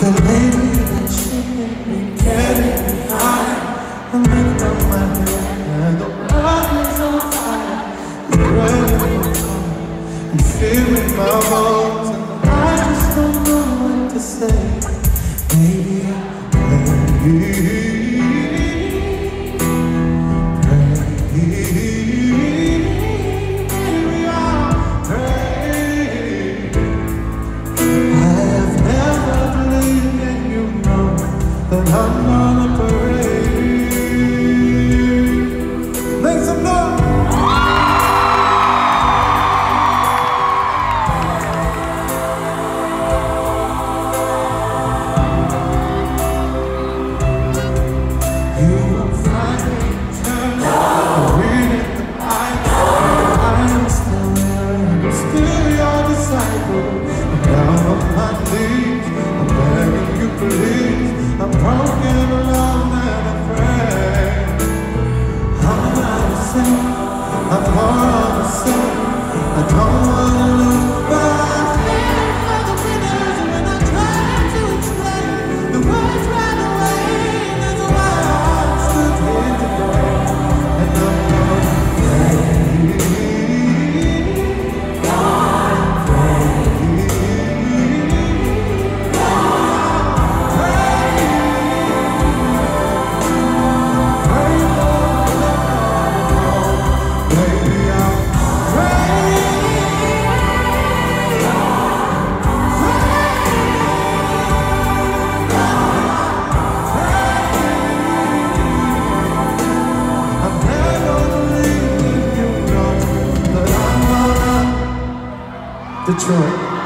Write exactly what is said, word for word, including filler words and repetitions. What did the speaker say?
maybe that shouldn't be getting high. I'm looking up my head and the world is on fire. It's running and feeling my bones, and I just don't know what to say. Maybe I'll pray, pray, maybe I'll pray. I have never believed, and you know that I'm gonna parade. Make some noise. I'm broken, alone, and afraid. I'm not the same, I'm more of the same. I don't wanna look back. For the winners, when I try to explain, the words ran away. That's why I stood here today, and I'm gonna pray. Detroit.